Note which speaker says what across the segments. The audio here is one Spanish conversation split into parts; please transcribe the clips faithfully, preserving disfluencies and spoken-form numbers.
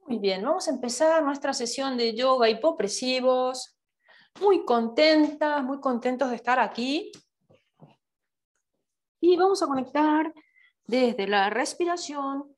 Speaker 1: Muy bien, vamos a empezar nuestra sesión de yoga hipopresivos. Muy contentas, muy contentos de estar aquí. Y vamos a conectar desde la respiración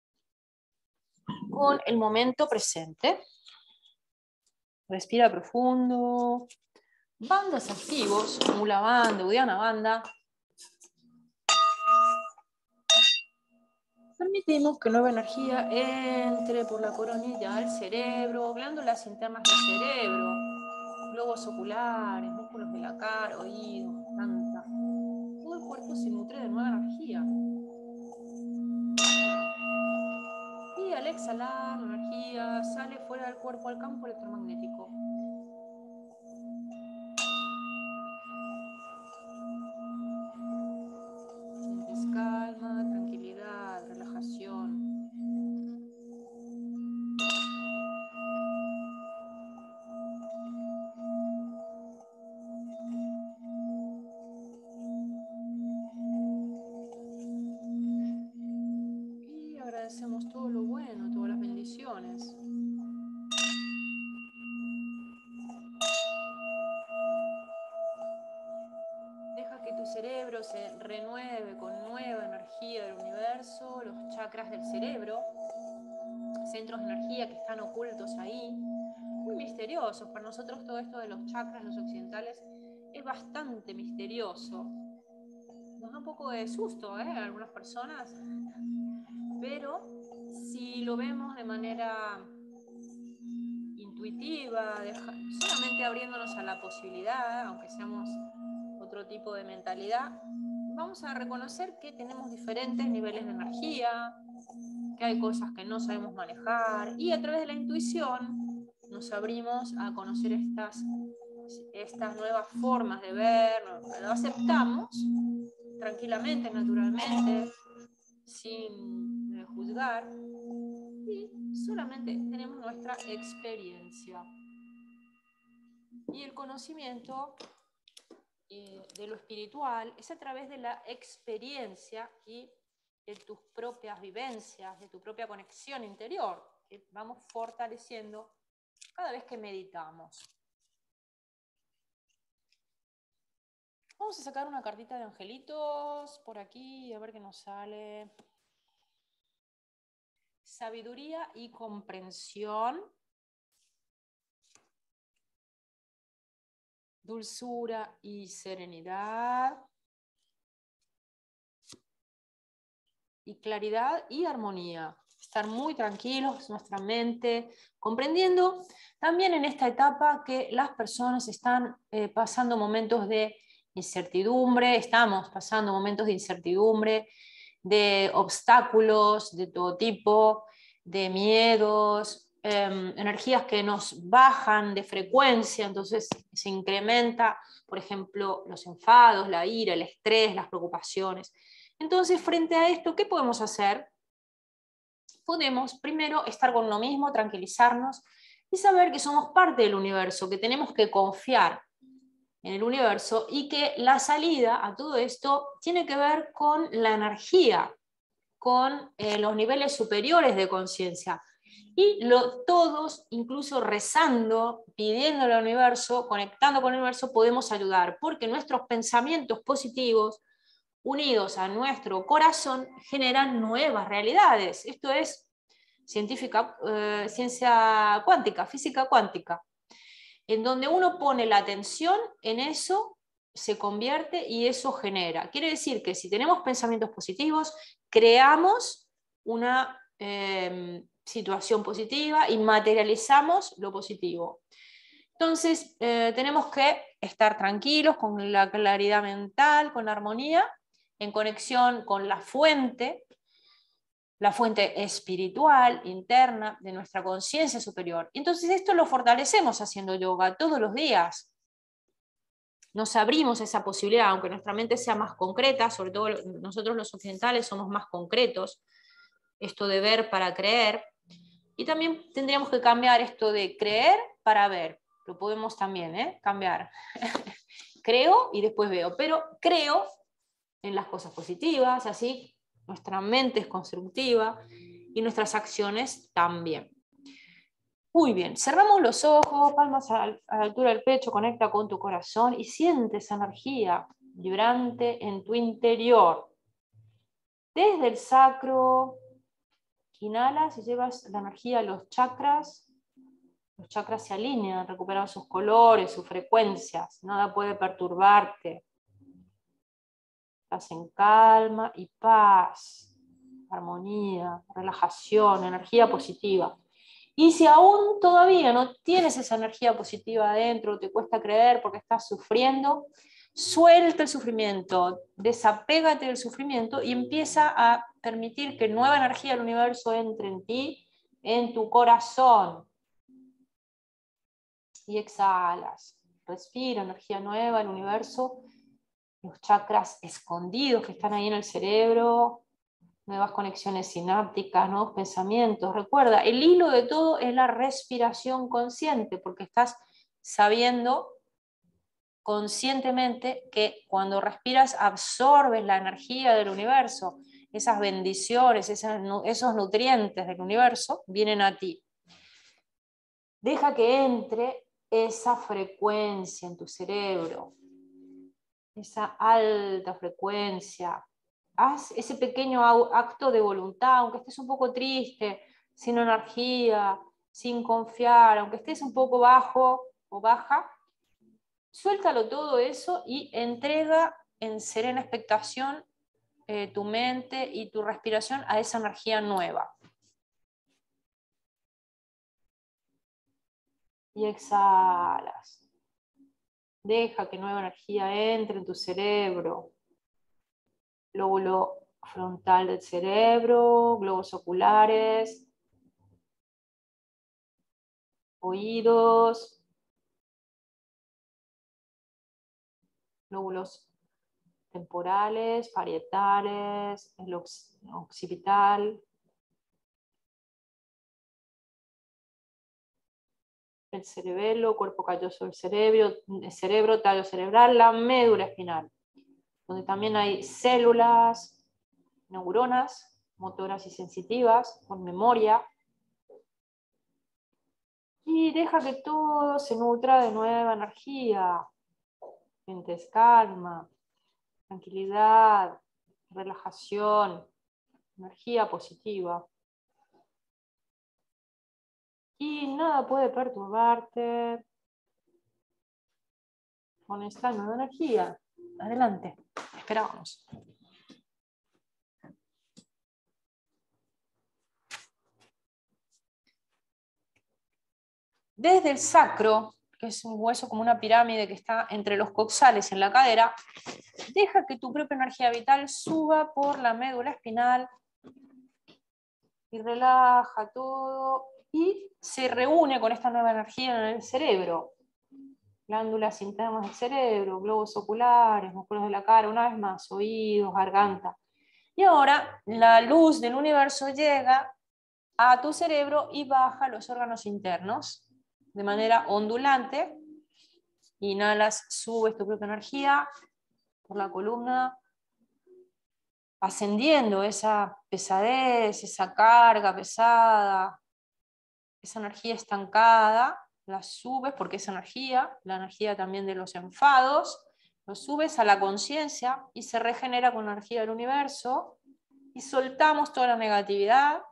Speaker 1: con el momento presente. Respira profundo. Bandas activos, Mula Bandha, Uddiyana Bandha. Permitimos que nueva energía entre por la coronilla al cerebro, glándulas internas del cerebro, globos oculares, músculos de la cara, oídos, garganta. Todo el cuerpo se nutre de nueva energía. Y al exhalar, la energía sale fuera del cuerpo al campo electromagnético. Sientes calma, tranquilidad, relajación. Y agradecemos todo lo bueno, todas las bendiciones. Deja que tu cerebro se renueve con nueva energía del universo, los chakras del cerebro, centros de energía que están ocultos ahí, muy misteriosos. Para nosotros todo esto de los chakras, los occidentales, es bastante misterioso. Nos da un poco de susto, ¿eh? A algunas personas, pero si lo vemos de manera intuitiva, deja, solamente abriéndonos a la posibilidad, aunque seamos otro tipo de mentalidad, vamos a reconocer que tenemos diferentes niveles de energía, que hay cosas que no sabemos manejar, y a través de la intuición nos abrimos a conocer estas, estas nuevas formas de ver, lo aceptamos tranquilamente, naturalmente, sin eh, juzgar, y solamente tenemos nuestra experiencia. Y el conocimiento eh, de lo espiritual es a través de la experiencia y de tus propias vivencias, de tu propia conexión interior, que vamos fortaleciendo cada vez que meditamos. Vamos a sacar una cartita de angelitos por aquí, a ver qué nos sale. Sabiduría y comprensión. Dulzura y serenidad. Y claridad y armonía. Estar muy tranquilos, nuestra mente, comprendiendo también en esta etapa que las personas están eh, pasando momentos de incertidumbre, estamos pasando momentos de incertidumbre, de obstáculos de todo tipo, de miedos, eh, energías que nos bajan de frecuencia, entonces se incrementa, por ejemplo, los enfados, la ira, el estrés, las preocupaciones. Entonces, frente a esto, ¿qué podemos hacer? Podemos primero estar con lo mismo, tranquilizarnos y saber que somos parte del universo, que tenemos que confiar en el universo y que la salida a todo esto tiene que ver con la energía, con eh, los niveles superiores de conciencia. Y lo, todos, incluso rezando, pidiéndole al universo, conectando con el universo, podemos ayudar, porque nuestros pensamientos positivos, unidos a nuestro corazón, generan nuevas realidades. Esto es científica, eh, ciencia cuántica, física cuántica. En donde uno pone la atención en eso, se convierte y eso genera. Quiere decir que si tenemos pensamientos positivos, creamos una eh, situación positiva y materializamos lo positivo. Entonces, eh, tenemos que estar tranquilos, con la claridad mental, con la armonía, en conexión con la fuente, la fuente espiritual, interna, de nuestra conciencia superior. Entonces esto lo fortalecemos haciendo yoga todos los días. Nos abrimos a esa posibilidad, aunque nuestra mente sea más concreta, sobre todo nosotros los occidentales somos más concretos, esto de ver para creer, y también tendríamos que cambiar esto de creer para ver, lo podemos también ¿eh? cambiar. Creo y después veo, pero creo en las cosas positivas, así nuestra mente es constructiva y nuestras acciones también. Muy bien, cerramos los ojos, palmas a, a la altura del pecho, conecta con tu corazón y siente esa energía vibrante en tu interior. Desde el sacro, inhalas y llevas la energía a los chakras. Los chakras se alinean, recuperan sus colores, sus frecuencias. Nada puede perturbarte. Estás en calma y paz, armonía, relajación, energía positiva. Y si aún todavía no tienes esa energía positiva adentro, te cuesta creer porque estás sufriendo, suelta el sufrimiento, desapégate del sufrimiento y empieza a permitir que nueva energía del universo entre en ti, en tu corazón. Y exhalas. Respira energía nueva del universo, los chakras escondidos que están ahí en el cerebro, nuevas conexiones sinápticas, nuevos pensamientos. Recuerda, el hilo de todo es la respiración consciente, porque estás sabiendo conscientemente que cuando respiras absorbes la energía del universo, esas bendiciones, esos nutrientes del universo vienen a ti. Deja que entre esa frecuencia en tu cerebro, esa alta frecuencia. Haz ese pequeño acto de voluntad, aunque estés un poco triste, sin energía, sin confiar, aunque estés un poco bajo o baja, suéltalo todo eso y entrega en serena expectación eh, tu mente y tu respiración a esa energía nueva. Y exhalas. Deja que nueva energía entre en tu cerebro. Lóbulo frontal del cerebro, globos oculares, oídos, lóbulos temporales, parietales, el occipital, el cerebelo, cuerpo calloso del cerebro, el cerebro, tallo cerebral, la médula espinal, donde también hay células, neuronas, motoras y sensitivas, con memoria. Y deja que todo se nutra de nueva energía. Sientes calma, tranquilidad, relajación, energía positiva. Y nada puede perturbarte con esta nueva energía. Adelante, esperamos. Desde el sacro, que es un hueso como una pirámide que está entre los coxales en la cadera, deja que tu propia energía vital suba por la médula espinal y relaja todo y se reúne con esta nueva energía en el cerebro. Glándulas internas del cerebro, globos oculares, músculos de la cara, una vez más, oídos, garganta. Y ahora la luz del universo llega a tu cerebro y baja los órganos internos de manera ondulante. Inhalas, subes tu propia energía por la columna, ascendiendo esa pesadez, esa carga pesada, esa energía estancada, la subes porque es energía, la energía también de los enfados, lo subes a la conciencia y se regenera con la energía del universo y soltamos toda la negatividad.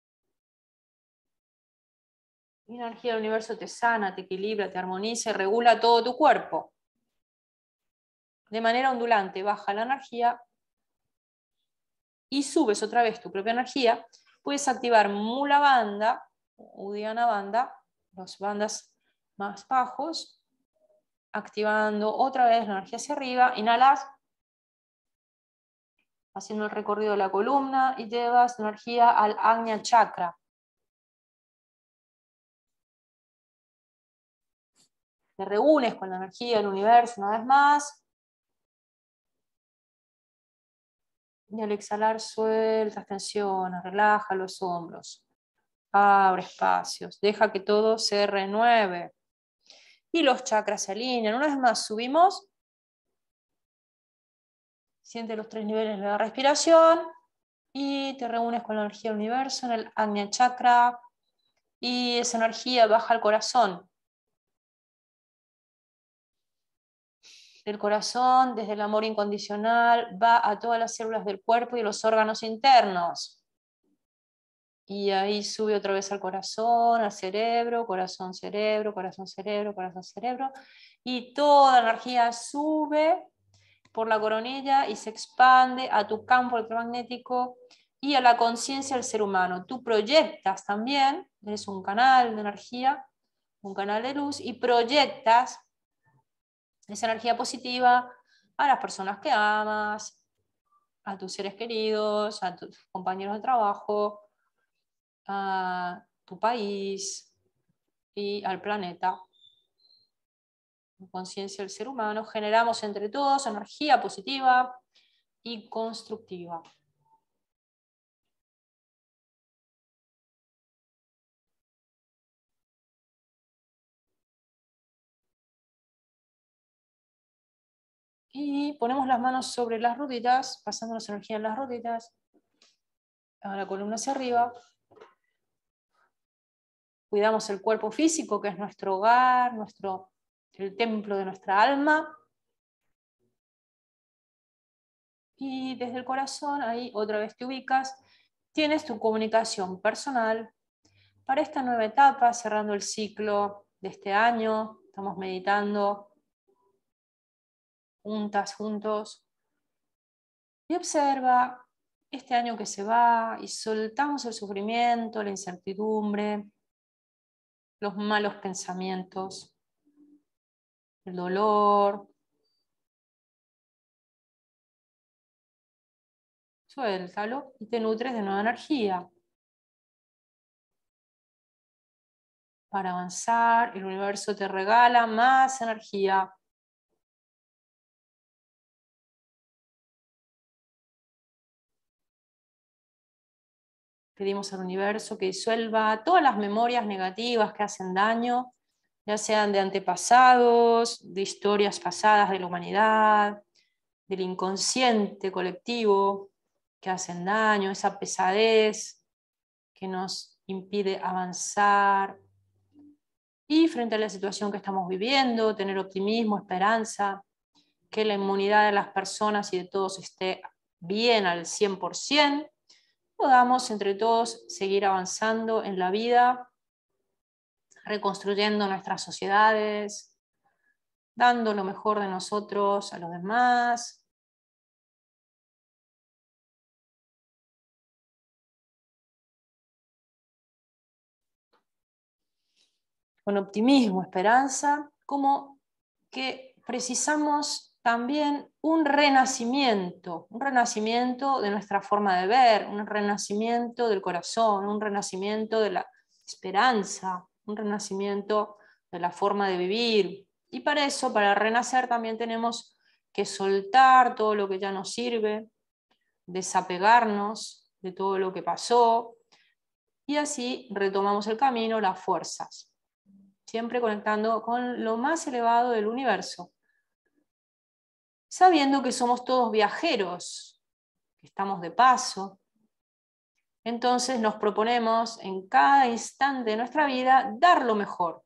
Speaker 1: Y la energía del universo te sana, te equilibra, te armoniza y regula todo tu cuerpo. De manera ondulante baja la energía y subes otra vez tu propia energía. Puedes activar Mula Bandha, Uddiyana Bandha, los bandas más bajos, activando otra vez la energía hacia arriba. Inhalas, haciendo el recorrido de la columna y llevas energía al Ajna Chakra. Te reúnes con la energía del universo una vez más. Y al exhalar sueltas tensiones, relaja los hombros. Abre espacios, deja que todo se renueve. Y los chakras se alinean. Una vez más subimos. Siente los tres niveles de la respiración. Y te reúnes con la energía del universo en el Ajna Chakra. y esa energía baja al corazón. Del corazón, desde el amor incondicional, va a todas las células del cuerpo y los órganos internos. Y ahí sube otra vez al corazón, al cerebro, corazón, cerebro, corazón, cerebro, corazón, cerebro. Y toda la energía sube por la coronilla y se expande a tu campo electromagnético y a la conciencia del ser humano. Tú proyectas también, eres un canal de energía, un canal de luz, y proyectas esa energía positiva a las personas que amas, a tus seres queridos, a tus compañeros de trabajo, a tu país y al planeta. En conciencia del ser humano generamos entre todos energía positiva y constructiva. Y ponemos las manos sobre las rodillas, pasándonos energía en las rodillas, a la columna hacia arriba. Cuidamos el cuerpo físico, que es nuestro hogar, nuestro, el templo de nuestra alma. Y desde el corazón, ahí otra vez te ubicas, tienes tu comunicación personal para esta nueva etapa, cerrando el ciclo de este año. Estamos meditando juntas, juntos. Y observa este año que se va y soltamos el sufrimiento, la incertidumbre, los malos pensamientos, el dolor. Suéltalo y te nutres de nueva energía. Para avanzar, el universo te regala más energía. Pedimos al universo que disuelva todas las memorias negativas que hacen daño, ya sean de antepasados, de historias pasadas de la humanidad, del inconsciente colectivo que hacen daño, esa pesadez que nos impide avanzar. Y frente a la situación que estamos viviendo, tener optimismo, esperanza, que la inmunidad de las personas y de todos esté bien al cien por ciento, podamos entre todos seguir avanzando en la vida, reconstruyendo nuestras sociedades, dando lo mejor de nosotros a los demás. Con optimismo, esperanza, como que precisamos también un renacimiento, un renacimiento de nuestra forma de ver, un renacimiento del corazón, un renacimiento de la esperanza, un renacimiento de la forma de vivir. Y para eso, para renacer, también tenemos que soltar todo lo que ya nos sirve, desapegarnos de todo lo que pasó, y así retomamos el camino, las fuerzas, siempre conectando con lo más elevado del universo, sabiendo que somos todos viajeros, que estamos de paso. Entonces nos proponemos en cada instante de nuestra vida dar lo mejor.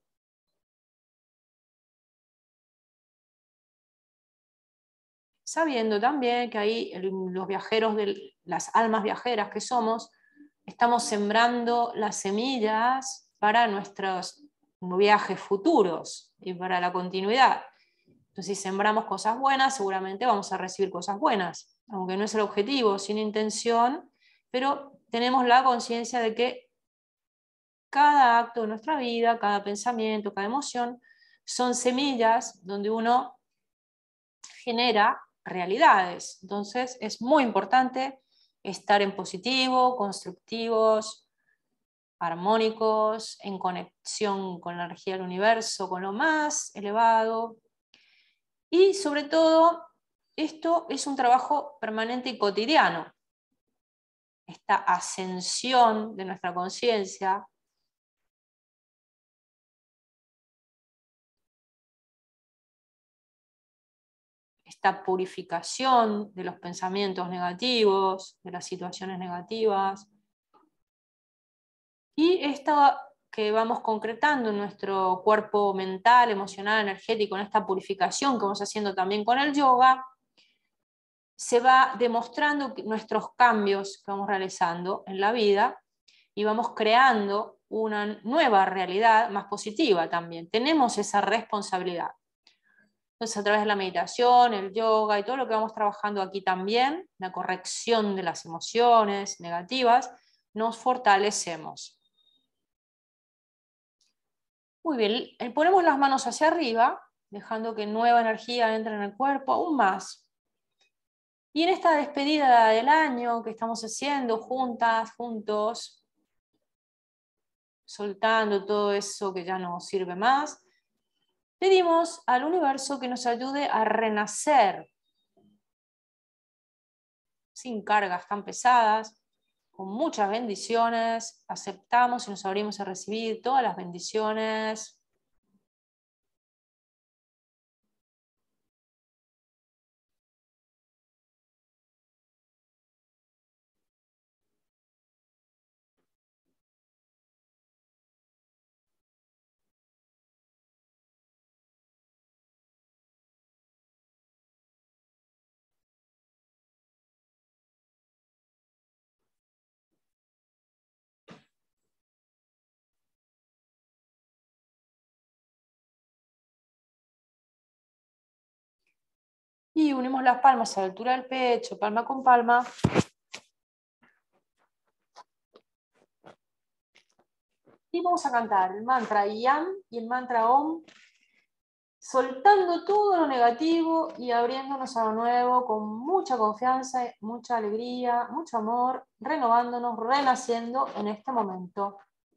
Speaker 1: Sabiendo también que ahí los viajeros, de las almas viajeras que somos, estamos sembrando las semillas para nuestros viajes futuros y para la continuidad. Entonces, si sembramos cosas buenas, seguramente vamos a recibir cosas buenas, aunque no es el objetivo, sin intención, pero tenemos la conciencia de que cada acto de nuestra vida, cada pensamiento, cada emoción, son semillas donde uno genera realidades. Entonces, es muy importante estar en positivo, constructivos, armónicos, en conexión con la energía del universo, con lo más elevado. Y sobre todo, esto es un trabajo permanente y cotidiano. Esta ascensión de nuestra conciencia, esta purificación de los pensamientos negativos, de las situaciones negativas, y esta que vamos concretando en nuestro cuerpo mental, emocional, energético, en esta purificación que vamos haciendo también con el yoga, se va demostrando nuestros cambios que vamos realizando en la vida y vamos creando una nueva realidad más positiva también. Tenemos esa responsabilidad. Entonces, a través de la meditación, el yoga y todo lo que vamos trabajando aquí también, la corrección de las emociones negativas, nos fortalecemos. Muy bien, ponemos las manos hacia arriba, dejando que nueva energía entre en el cuerpo, aún más. Y en esta despedida del año que estamos haciendo juntas, juntos, soltando todo eso que ya no sirve más, pedimos al universo que nos ayude a renacer sin cargas tan pesadas, con muchas bendiciones. Aceptamos y nos abrimos a recibir todas las bendiciones. Y unimos las palmas a la altura del pecho, palma con palma. Y vamos a cantar el mantra Yam y el mantra Om, soltando todo lo negativo y abriéndonos a lo nuevo con mucha confianza, mucha alegría, mucho amor, renovándonos, renaciendo en este momento.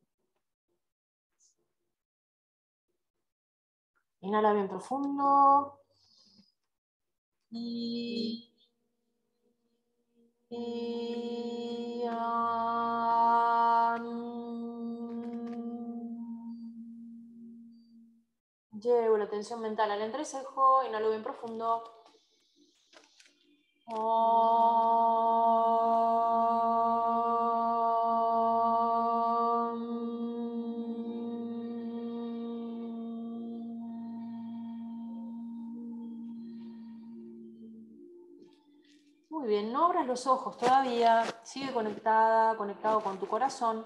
Speaker 1: Inhala bien profundo. Y... y... Llevo la atención mental al entrecejo, inhalo bien profundo. Muy bien, no abras los ojos todavía, sigue conectada, conectado con tu corazón.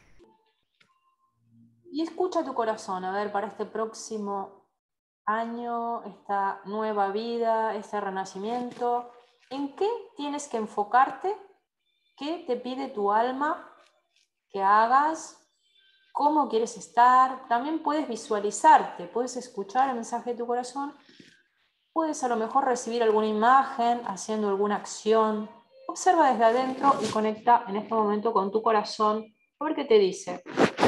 Speaker 1: Y escucha tu corazón, a ver, para este próximo año, esta nueva vida, este renacimiento, ¿en qué tienes que enfocarte? ¿Qué te pide tu alma que hagas? ¿Cómo quieres estar? También puedes visualizarte, puedes escuchar el mensaje de tu corazón, puedes a lo mejor recibir alguna imagen, haciendo alguna acción. Observa desde adentro y conecta en este momento con tu corazón, a ver qué te dice.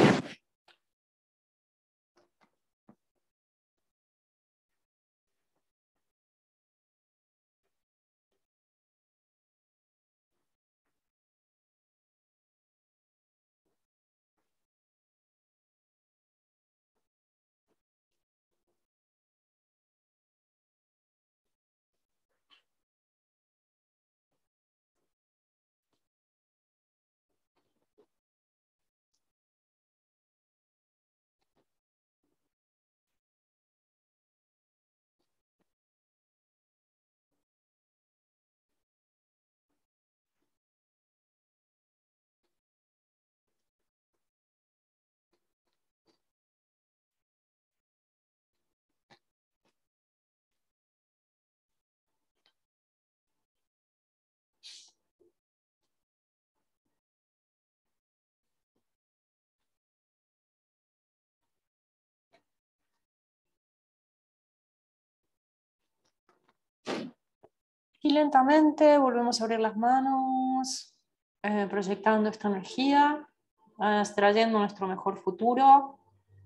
Speaker 1: Y lentamente volvemos a abrir las manos, eh, proyectando esta energía, eh, extrayendo nuestro mejor futuro.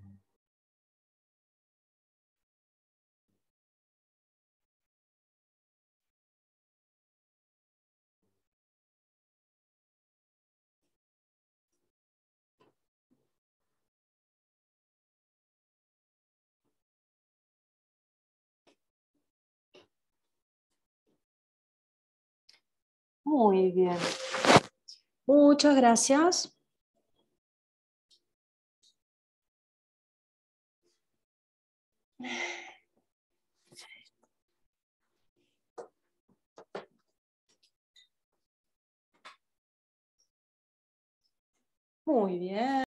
Speaker 1: Muy bien. Muchas gracias. Muy bien.